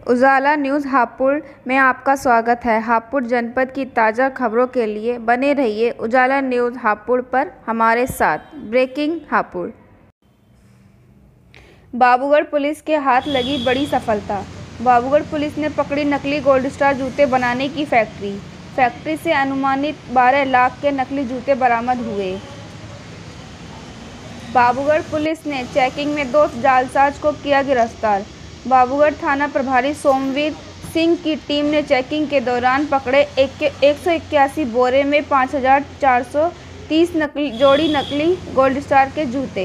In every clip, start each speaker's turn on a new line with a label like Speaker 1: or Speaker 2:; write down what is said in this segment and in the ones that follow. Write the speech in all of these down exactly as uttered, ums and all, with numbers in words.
Speaker 1: उजाला news Hapur में आपका स्वागत है। हापुड़ जनपद की ताज़ा खबरों के लिए बने रहिए उजाला न्यूज़ हापुड़ पर हमारे साथ। ब्रेकिंग हापुड़। बाबूगढ़ पुलिस के हाथ लगी बड़ी सफलता। बाबूगढ़ पुलिस ने पकड़ी नकली गोल्ड स्टार जूते बनाने की फैक्ट्री। फैक्ट्री से अनुमानित बारह लाख के नकली जूते बरामद हुए। बाबूगढ़ पुलिस ने चेकिंग में दो जालसाज को किया गिरफ्तार। बाबूगढ़ थाना प्रभारी सोमवीर सिंह की टीम ने चेकिंग के दौरान पकड़े एक सौ इक्यासी बोरे में पाँच हजार चार सौ तीस नकली जोड़ी नकली गोल्ड स्टार के जूते।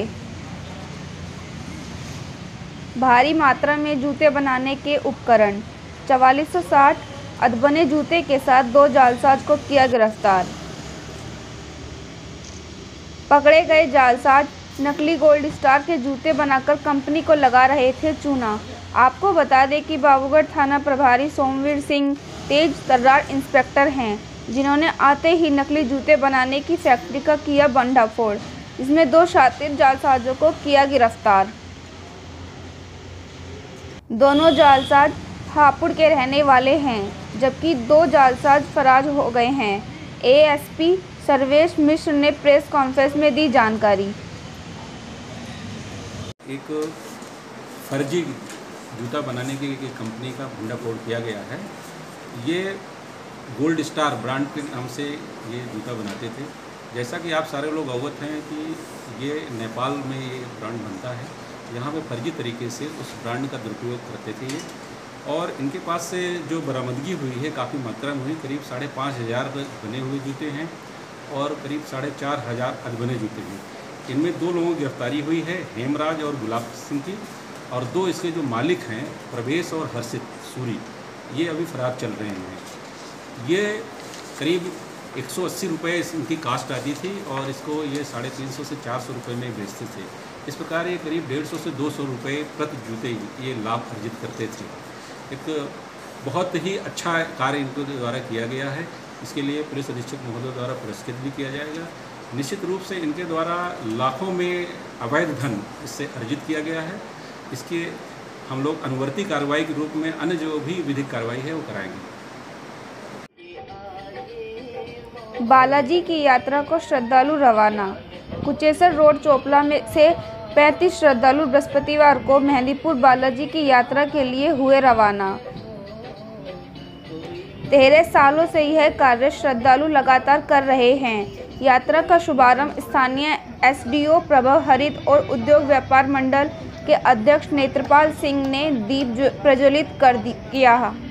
Speaker 1: भारी मात्रा में जूते बनाने के उपकरण, चवालीस सौ साठ अधबने जूते के साथ दो जालसाज को किया गिरफ्तार। पकड़े गए जालसाज नकली गोल्ड स्टार के जूते बनाकर कंपनी को लगा रहे थे चूना। आपको बता दें कि बाबूगढ़ थाना प्रभारी सोमवीर सिंह तेज तर्रार इंस्पेक्टर हैं, जिन्होंने आते ही नकली जूते बनाने की फैक्ट्री का किया भंडाफोड़। इसमें दो शातिर जालसाजों को किया गिरफ्तार। दोनों जालसाज हापुड़ के रहने वाले हैं, जबकि दो जालसाज फरार हो गए हैं। एएसपी सर्वेश मिश्र ने प्रेस कॉन्फ्रेंस में दी जानकारी।
Speaker 2: एक फर्जी जूता बनाने की कंपनी का भंडाफोड़ किया गया है। ये गोल्ड स्टार ब्रांड के नाम से ये जूता बनाते थे। जैसा कि आप सारे लोग अवगत हैं कि ये नेपाल में ये ब्रांड बनता है। यहाँ पे फर्जी तरीके से उस ब्रांड का दुरुपयोग करते थे ये, और इनके पास से जो बरामदगी हुई है काफ़ी मात्रा में हुई। करीब साढ़े पाँच हज़ार बने हुए जूते हैं और करीब साढ़े चार हज़ार अधबने जूते हैं। इनमें दो लोगों की गिरफ्तारी हुई है, हेमराज और गुलाब सिंह की, और दो इसके जो मालिक हैं प्रवेश और हर्षित सूरी, ये अभी फरार चल रहे हैं। ये करीब एक सौ अस्सी रुपये इनकी कास्ट आती थी और इसको ये साढ़े तीन सौ से चार सौ रुपये में बेचते थे। इस प्रकार ये करीब डेढ़ सौ से दो सौ रुपये प्रति जूते ये लाभ अर्जित करते थे। एक बहुत ही अच्छा कार्य इनके द्वारा किया गया है। इसके लिए पुलिस अधीक्षक महोदय द्वारा पुरस्कृत भी किया जाएगा। निश्चित रूप से इनके द्वारा लाखों में अवैध धन इससे अर्जित किया गया है। इसके हम लोग अनुवर्ती कार्रवाई के रूप में अन्य जो भी विधिक कार्रवाई है वो कराएंगे।
Speaker 1: बालाजी की यात्रा को श्रद्धालु रवाना। कुचेसर रोड चोपला में से पैंतीस श्रद्धालु बृहस्पतिवार को मेहंदीपुर बालाजी की यात्रा के लिए हुए रवाना। तेरह सालों से यह कार्य श्रद्धालु लगातार कर रहे हैं। यात्रा का शुभारंभ स्थानीय एसडीओ प्रभव हरित और उद्योग व्यापार मंडल के अध्यक्ष नेत्रपाल सिंह ने दीप प्रज्वलित कर किया।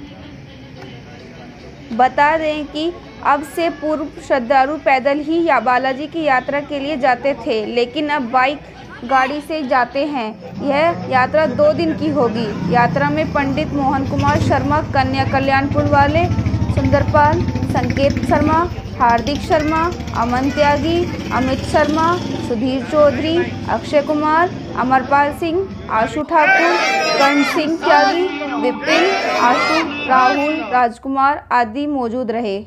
Speaker 1: बता दें कि अब से पूर्व श्रद्धालु पैदल ही या बालाजी की यात्रा के लिए जाते थे, लेकिन अब बाइक गाड़ी से जाते हैं। यह यात्रा दो दिन की होगी। यात्रा में पंडित मोहन कुमार शर्मा, कन्या कल्याणपुर वाले सुंदरपाल, संकेत शर्मा, हार्दिक शर्मा, अमन त्यागी, अमित शर्मा, सुधीर चौधरी, अक्षय कुमार, अमरपाल सिंह, आशु ठाकुर, कर्ण सिंह त्यागी, विपिन, आशु, राहुल, राजकुमार आदि मौजूद रहे।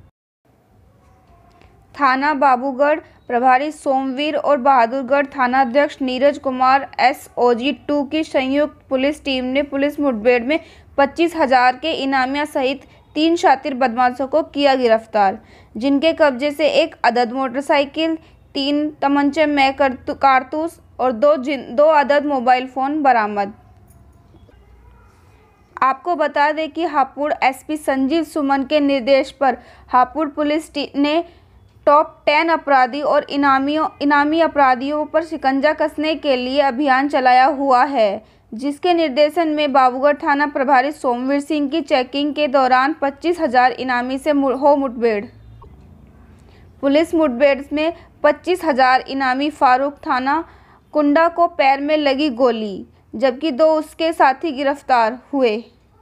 Speaker 1: थाना बाबूगढ़ प्रभारी सोमवीर और बहादुरगढ़ थानाध्यक्ष नीरज कुमार एसओजी टू की संयुक्त पुलिस टीम ने पुलिस मुठभेड़ में पच्चीस हजार के इनामिया सहित तीन शातिर बदमाशों को किया गिरफ्तार, जिनके कब्जे से एक अदद मोटरसाइकिल, तीन तमंचे में कारतूस और दो दो अदद मोबाइल फ़ोन बरामद। आपको बता दें कि हापुड़ एसपी संजीव सुमन के निर्देश पर हापुड़ पुलिस ने टॉप टेन अपराधी और इनामियों इनामी अपराधियों पर शिकंजा कसने के लिए अभियान चलाया हुआ है, जिसके निर्देशन में बाबूगढ़ थाना प्रभारी सोमवीर सिंह की चेकिंग के दौरान पच्चीस हजार इनामी से हो मुठभेड़। पुलिस मुठभेड़ में पच्चीस हजार इनामी फारूक थाना कुंडा को पैर में लगी गोली, जबकि दो उसके साथी गिरफ्तार हुए।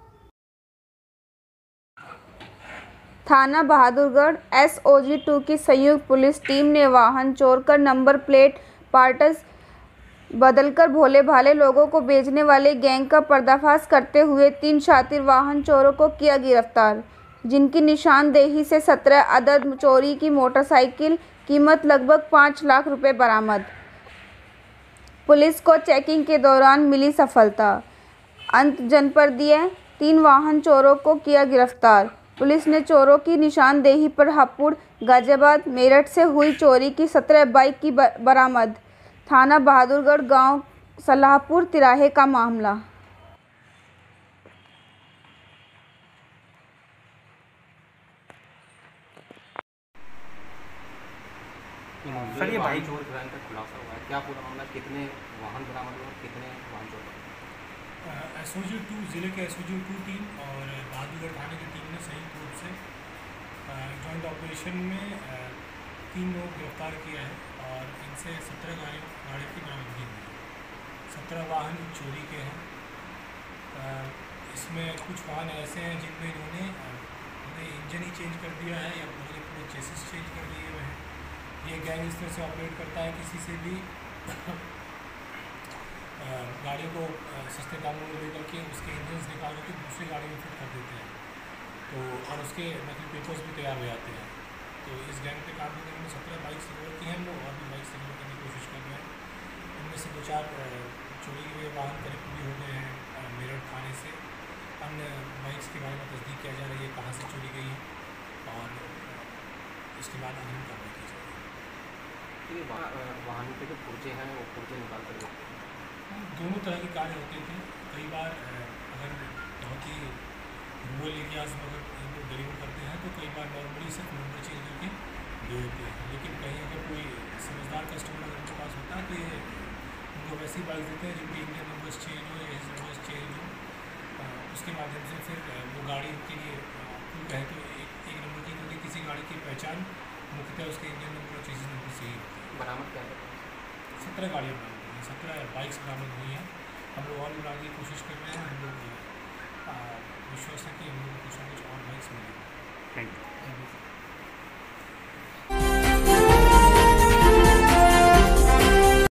Speaker 1: थाना बहादुरगढ़ एसओजी टू की संयुक्त पुलिस टीम ने वाहन चोर कर नंबर प्लेट पार्ट्स बदलकर भोले भाले लोगों को बेचने वाले गैंग का पर्दाफाश करते हुए तीन शातिर वाहन चोरों को किया गिरफ्तार, जिनकी निशानदेही से सत्रह अदद चोरी की मोटरसाइकिल कीमत लगभग पाँच लाख रुपए बरामद। पुलिस को चेकिंग के दौरान मिली सफलता। अंत जनपदीय तीन वाहन चोरों को किया गिरफ्तार। पुलिस ने चोरों की निशानदेही पर हापुड़, गाजियाबाद, मेरठ से हुई चोरी की सत्रह बाइक की बरामद। थाना बहादुरगढ़, गांव सलाहपुर तिराहे का मामला।
Speaker 3: सर ये बाइक चोर क्राइम का खुलासा हुआ है, क्या पूरा मामला, कितने वाहन बरामद हुए, कितने वाहन चोर?
Speaker 4: एस ओ जी टू जिले के S O G two team और बहादुरगढ़ थाने की टीम ने संयुक्त रूप से जॉइंट ऑपरेशन में तीन लोग गिरफ्तार किया है और इनसे सत्रह गाड़ी गाड़ी की बरामदगी हुई है। सत्रह वाहन चोरी के हैं। इसमें कुछ वाहन ऐसे हैं जिनमें इन्होंने अपने इंजन ही चेंज कर दिया है या पूरे पूरे चेसिस चेंज कर दिए हुए हैं। ये गैंग इस तरह से ऑपरेट करता है, किसी से भी गाड़ी को सस्ते दामों में लेकर के उसके इंजन निकाल करके दूसरी गाड़ी में फिट कर देते हैं, तो और उसके नकली पेपर्स भी तैयार हो जाते हैं। तो इस गैंग पे काम करने में सत्रह बाइक्स रिकवर की हैं हम लोग और भी बाइक्स रिकवर करने की कोशिश कर रहे हैं। इनमें से दो चार चोरी हुए वाहन करीब भी हो गए हैं मेरठ थाने से। अन्य बाइक्स के बारे में तस्दीक किया जा रही है कहाँ से चोरी गई है और इसके बाद अग्रिम कार्रवाई की जाएगी।
Speaker 3: वाहनों के जो पुर्जे हैं वो पुर्जे निकाल कर देते हैं।
Speaker 4: दोनों तरह के कार्य होते थे। कई बार अगर बहुत ही रूरल एरियाज में अगर हम लोग डिलीवर करते हैं तो कई बार नॉर्मली सिर्फ नंबर चेंज करके दे देते हैं, लेकिन कहीं अगर कोई समझदार कस्टमर अगर उनके पास होता है तो ये उनको वैसी बाइक देते हैं जिनके इंडियन नंबर्स चेंज हो या एस नंबर्स चेंज हो। उसके माध्यम से फिर वो गाड़ी के लिए कोई कहे तो एक एक नंबर की क्योंकि किसी गाड़ी की पहचान मुख्यतः उसके इंडियन नंबर और चेसिस नंबर से ही होती है।
Speaker 3: बरामद क्या है?
Speaker 4: सत्रह गाड़ियाँ बरामद हुई हैं, सत्रह बाइक्स बरामद हुई हैं। हम लोग और बनाने की कोशिश कर रहे हैं। हम लोग विश्वास है कि हम लोग कुछ ना कुछ और बाइक्स मिलेंगे।
Speaker 3: Thank you.